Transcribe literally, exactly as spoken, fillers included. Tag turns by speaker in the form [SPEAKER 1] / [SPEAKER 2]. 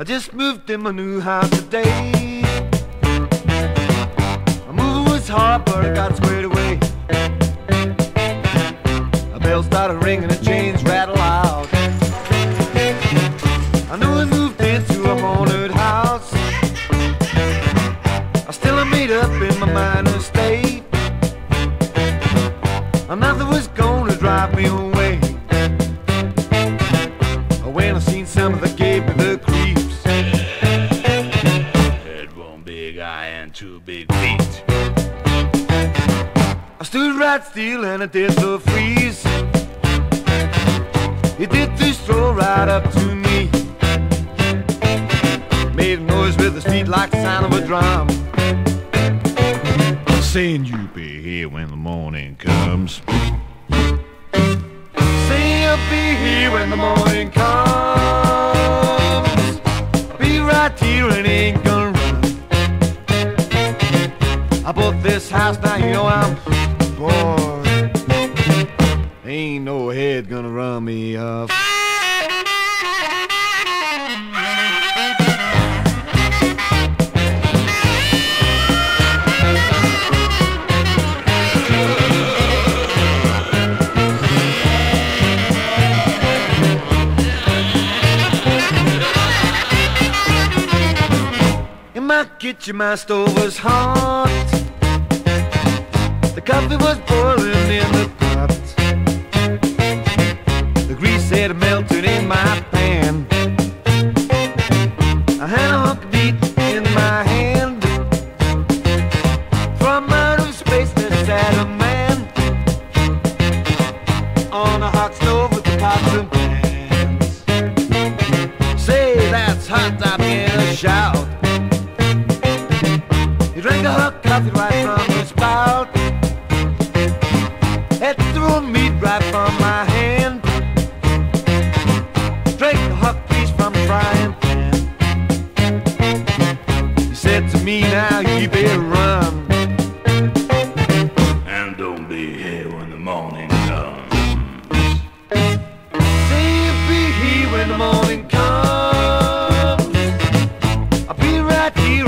[SPEAKER 1] I just moved in my new house today. My move was hard, but I got squared away. A bell started ringing and chains rattle out. I knew I moved into a haunted house. I still am made up in my minor state. Nothing was gonna drive me away. When I seen some of the gave me the creeps. Had one big eye and two big feet. I stood right still and I did the freeze. He did this stroll right up to me. Made a noise with his feet like the sound of a drum, saying you be here when the morning comes. Say I'll be here when the morning comes. I'll be right here and ain't gonna run. I bought this house, now you know I'm bored. Ain't no head gonna run me off. In my kitchen, my stove was hot. The coffee was boiling in the pot. The grease had melted in my pan. I had a hunk of meat in my hand. From outer space there sat a man on a hot stove with the pots and pans. Say, that's hot, I began to shout. He drank a hot coffee right from the spout. Had thrown meat right from my hand. Drank the hot grease from the frying pan. He said to me, now you better run, and don't be here when the morning comes. Say you'll be here when the morning comes. I'll be right here